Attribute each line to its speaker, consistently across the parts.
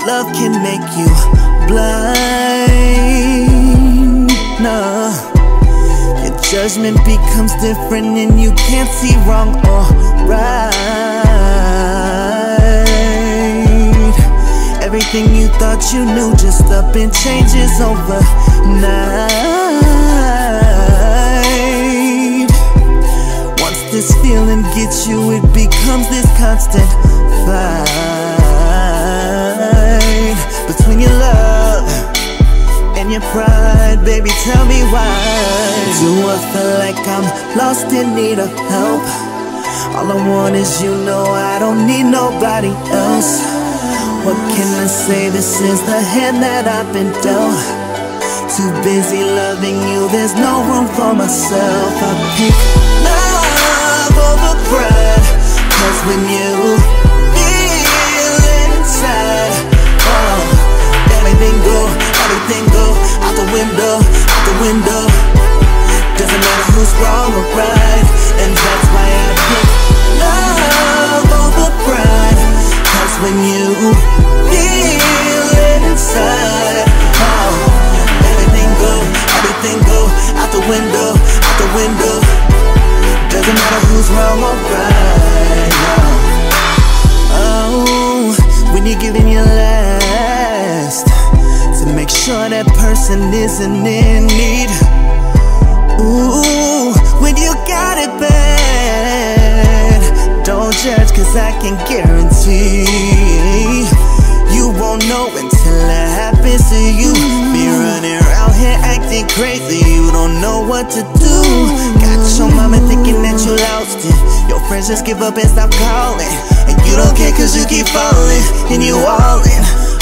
Speaker 1: love can make you blind. No, your judgment becomes different and you can't see wrong or right. Everything you thought you knew just up and changes overnight. Once this feeling gets you, it becomes this constant fight between your love and your pride. Baby, tell me why. Do I feel like I'm lost in need of help? All I want is you, know I don't need nobody else. What can I say? This is the hand that I've been dealt. Too busy loving you, there's no room for myself. I pick love over pride, 'cause when you feel it inside, oh, everything go out the window, out the window. Doesn't matter who's wrong or right, and that's why I pick love over pride. 'Cause when you feel it inside, oh, everything go out the window, out the window. Doesn't matter who's wrong or right, no. Oh, when you're giving your last to make sure that person isn't in need. Ooh, when you got it bad, don't judge, 'cause I can guarantee you won't know until it happens to you. Be running around here acting crazy, you don't know what to do. Got your mama thinking that you lost it. Your friends just give up and stop calling, and you don't care 'cause you keep falling, and you all in.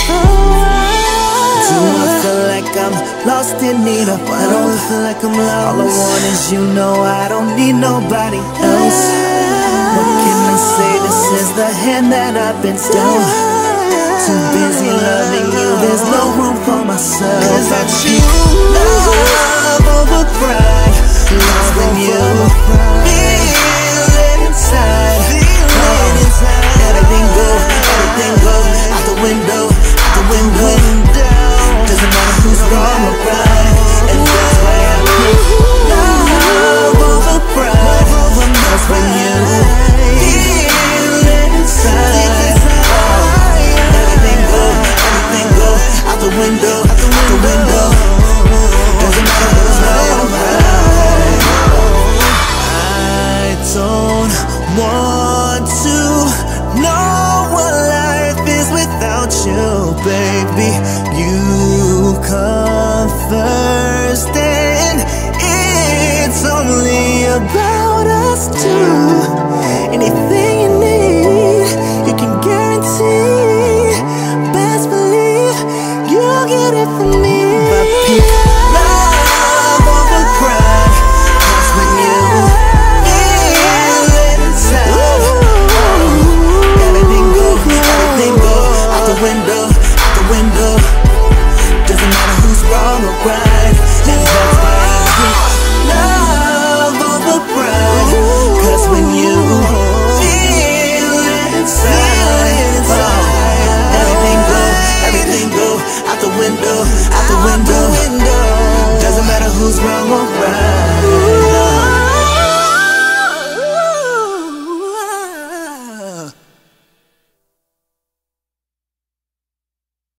Speaker 1: Do I feel like I'm lost in need of help? I don't feel like I'm lost. All I want is you, know I don't need nobody else. What can I say? This is the hand that I've been dealt. Too busy loving you, there's no room for myself. 'Cause I choose love over pride. 'Cause when you feel it inside, everything go out the window, out the window. Doesn't matter who's wrong or right, and that's why I pick love over pride. 'Cause when you feel it inside, oh, everything go out the window, out the window. Doesn't matter who's wrong or right. I don't want to know what life is without you, baby. You come first, and it's only about us two. Anything you need, you can guarantee. Best believe you'll get it from me. But pick love over pride, 'cause when you feel it inside, everything go out the window, out the window. Doesn't matter who's wrong or right, and that's why I pick love over pride. 'Cause when you feel it inside, oh, everything go out the window, out the window. Doesn't matter who's wrong or right.